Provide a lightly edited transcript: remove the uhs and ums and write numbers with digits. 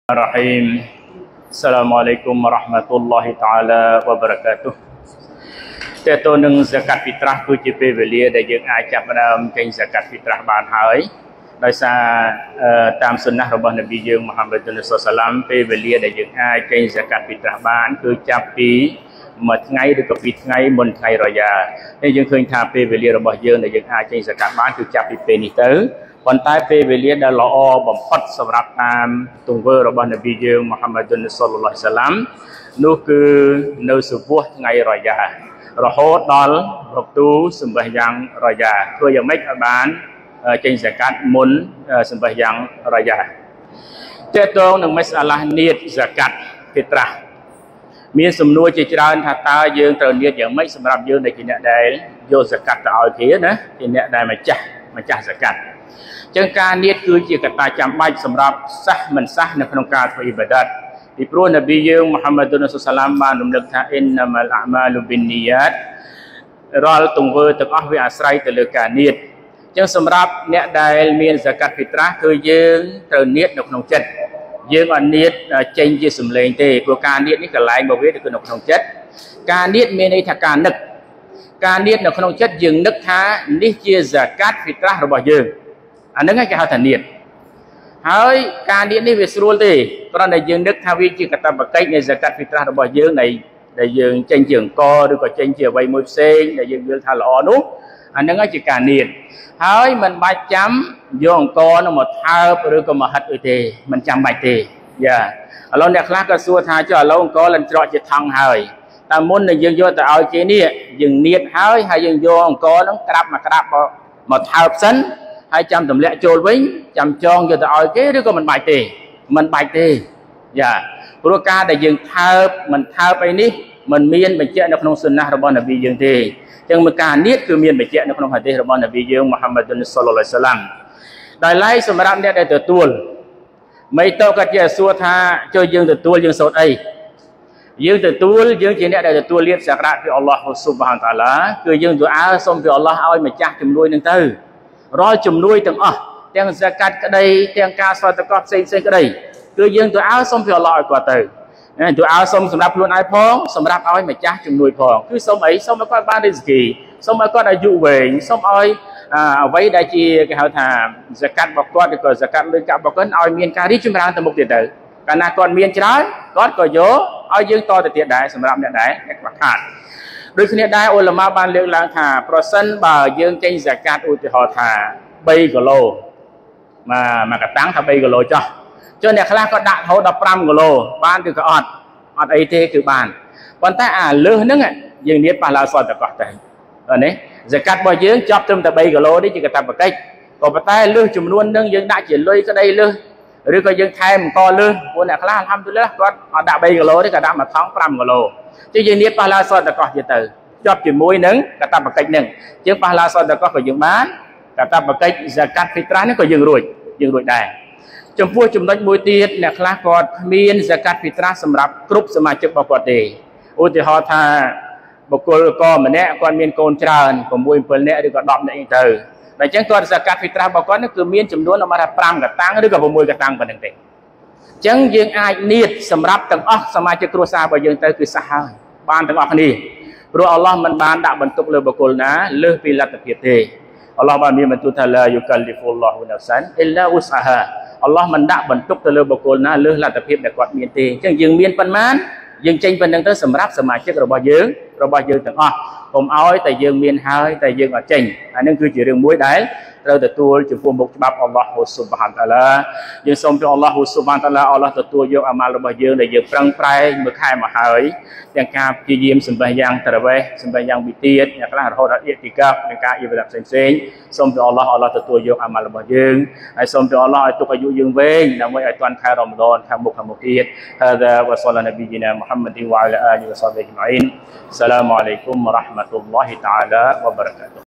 Bismillahirrahmanirrahim. Assalamualaikum warahmatullahi taala wabarakatuh. តើតើនឹង zakat fitrah គឺជាពេលវេលាដែលយើងអាចចាប់ផ្ដើមចេញ zakat fitrah បានហើយដោយសារតាមសុnnahរបស់នប៊ីយើង Muhammad sallallahu alaihi wasallam ពេលវេលាដែលយើងអាចចេញ zakat fitrah បានគឺចាប់ពីមួយថ្ងៃឬក៏ពីរថ្ងៃមុនថ្ងៃរយ៉ាហើយយើងឃើញថាពេលវេលារបស់យើងដែលយើងអាចចេញ zakat បានគឺចាប់ពីពេលនេះទៅប៉ុន្តែពេលវេលាដែលល្អបំផុតសម្រាប់តាមទង្វើរបស់នប៊ីយើង Muhammad sallallahu alaihi wasallam នោះគឺនៅសុបួះថ្ងៃរយ៉ារហូតដល់រកទូសម្បះយ៉ាងរយ៉ាធ្វើយ៉ាងម៉េចឲ្យបានចេញ zakat មុនសម្បះយ៉ាងរយ៉ាតើតើនឹង mas'alah នីត zakat fitrah មានសំណួរជាច្រើនថាតើយើងត្រូវនៀតយ៉ាងម៉េចសម្រាប់យើងដែលជាអ្នកដែលយក zakat ទៅឲ្យគេណាជាអ្នកដែលម្ចាស់ zakat ចឹងការនៀតគឺជាកត្តាចាំបាច់សម្រាប់សះមិនសះនៅក្នុងការធ្វើអ៊ីបាដាតពីព្រោះនប៊ីយើង Muhammad sallallahu alaihi wasallam បានរំលឹកថា innamal a'malu binniyat រាល់ទង្វើទាំងអស់វាអាស្រ័យទៅលើការនៀតចឹងសម្រាប់អ្នកដែលមាន zakat fitrah គឺយើងត្រូវនៀតនៅក្នុងចិត្តយើងអត់នៀតចេញជាសម្លេងទេព្រោះការនៀតនេះកន្លែងមកវាគឺនៅក្នុងចិត្តការនៀតមានន័យថាការនឹកការនៀតនៅក្នុងចិត្តយើងនឹកថានេះជា zakat fitrah របស់យើងអាហ្នឹងគេហៅថានៀតហើយការនៀតនេះវាស្រួលទេគ្រាន់តែយើងនឹកថាវាជាកាតព្វកិច្ចនៃ zakat fitrah របស់យើងដែលយើងចេញជាអង្គឬក៏ចេញជាអ្វីមួយផ្សេងដែលយើងយល់ថាល្អនោះអាហ្នឹងជាការនៀតហើយមិនបាច់ចាំយកអង្គនោះមកថើបឬក៏មកហិតអីទេមិនចាំបាច់ទេយ៉ាឥឡូវអ្នកខ្លះក៏សួរថាចុះឥឡូវអង្គលិនច្រកជាថង់ហើយតែមុនដែលយើងយកទៅឲ្យគេនេះយើងនៀតហើយយើងយកអង្គហ្នឹងក្រាបមកថើបសិនហើយចាំទម្លាក់ចូលវិញចាំចងយកទៅឲ្យគេឬក៏មិនបាច់ទេយ៉ាព្រោះការដែលយើងថើបមិនថើបអីនេះมันមានបញ្ជាក់នៅក្នុងសុណារបស់នប៊ីយើងទេអញ្ចឹងការនៀតគឺមានបញ្ជាក់នៅក្នុងហាឌីសរបស់នប៊ីយើង Muhammad sallallahu alaihi wasallam ដោយឡែកសម្រាប់អ្នកដែលទទួលមិនតើគាត់ជាសួរថាចុះយើងទទួលយើងសូត្រអីយើងទទួលយើងជាអ្នកដែលទទួលលៀបសក្ការៈពីអល់ឡោះស៊ុបហានតាឡាគឺយើងទូអាសុំពីអល់ឡោះឲ្យម្ចាស់ជំនួយនឹងទៅរាល់ជំនួយទាំងអស់ទាំង zakat ក្តីទាំងការសតកោផ្សេងក្តីគឺយើងទូអាសុំពីអល់ឡោះឲ្យគាត់ទៅទូអាសុំសម្រាប់ខ្លួនឯងផងសម្រាប់ឲ្យម្ចាស់ជំនួយផងគឺសុំអីសុំឲ្យគាត់បានរីស្គីសុំឲ្យគាត់អាយុវែងសុំឲ្យអ្វីដែលជាគេហៅថា zakat របស់គាត់ឬក៏ zakat លើកាប់របស់គាត់ឲ្យមានការរីកចម្រើនទៅមុខទៀតទៅកាលណាគាត់មានច្រើនគាត់ក៏យកឲ្យយើងតទៅទៀតដែរសម្រាប់អ្នកខ្វះខាតដូចគ្នាដែរអ៊ុលម៉ាបានលើកឡើងថាប្រសិនបើយើងចេញ zakat ឧទាហរណ៍ថា3គីឡូមកកតាំងថា3គីឡូចុះអ្នកខ្លះក៏ដាក់រហូតដល់5គីឡូបានឬក៏អត់អីទេគឺបានប៉ុន្តែអាលើសហ្នឹងយើងនៀតប៉ះឡើសតកោះទៅនេះ zakat របស់យើងចប់ត្រឹមតែ3គីឡូនេះជាកាតព្វកិច្ចក៏ប៉ុន្តែលើសចំនួនហ្នឹងយើងដាក់ជាលុយក្តីលើសឬក៏យើងថែមអង្គលើសពួកអ្នកខ្លះអល់ហាំឌុលឡាគាត់អត់ដាក់3គីឡូទេក៏ដាក់មួយថង់5គីឡូចឹងយើងនៀតប៉ះឡើសតកោះទៀតទៅជាប់ជាមួយនឹងកាតព្វកិច្ចហ្នឹងជាងប៉ះឡាសតកោះក៏យើងបានកាតព្វកិច្ច zakat fitrah នេះក៏យើងរួចដែរចំពោះចំណុចមួយទៀតអ្នកខ្លះគាត់គ្មាន zakat fitrah សម្រាប់គ្រប់សមាជិករបស់គាត់ទេឧទាហរណ៍ថាបុគ្គលក៏ម្នាក់គាត់មានកូនច្រើន6 7នាក់ឬក៏10នាក់ទៅតែអញ្ចឹងគាត់ zakat fitrah របស់គាត់នេះគឺមានចំនួនមកថា5កតាំងឬក៏6កតាំងប៉ុណ្្នឹងទេអញ្ចឹងយើងអាចនៀតសម្រាប់ទាំងអស់សមាជិកគ្រួសាររបស់យើងទៅគឺសះហើយបានទាំងអស់គ្នាព្រោះអល់ឡោះមិនបានដាក់បន្ទុកលើបុគ្គលណាលើសពីលទ្ធភាពទេអល់ឡោះបានមានបន្ទូលថាឡាយុកលីហ្វុលឡោះណាហ្វសានអ៊ីឡាវុស្អាហាអល់ឡោះមិនដាក់បន្ទុកទៅលើបុគ្គលណាលើសលទ្ធភាពដែលគាត់មានទេអញ្ចឹងយើងមានប៉ុន្មានយើងចេញប៉ុណ្្នឹងទៅសម្រាប់សមាជិករបស់យើងទាំងអស់កុំឲ្យតែយើងមានហើយតែយើងអត់ចេញអានឹងគឺជារឿងមួយដែលត្រូវទទួលចំពោះមុខច្បាប់អល់ឡោះស៊ុបហានតាឡាយើងសូមពីអល់ឡោះស៊ុបហានតាឡាអល់ឡោះទទួលយកអាម៉ាល់របស់យើងដែលយើងប្រឹងប្រែងមួយខែមកហើយទាំងការព្យាយាមសម្បះយ៉ាងតារ៉ាវេះសម្បះយ៉ាងវិទាតអ្នកខ្លះរហូតដល់អ៊ីទីកាហ្វនិងការអ៊ីបាដាតផ្សេងសូមពីអល់ឡោះទទួលយកអាម៉ាល់របស់យើងហើយសូមពីអល់ឡោះឲ្យទុកអាយុយើងវែងដើម្បីឲ្យទាន់ខែរ៉ម៉ាឌនខាងមុខទៀតហាដាវ៉ាសល្លានប៊ីជីណាមុហമ്മദ്វ៉ាអាឡាអាលីវ៉ាសហ្បៃអ៊ីមអ៊ីនអស្សឡាមുអាឡៃគុំវ៉ារ៉ាហ្មាតុលឡោះតាអាឡាវ៉ាបារកាតុ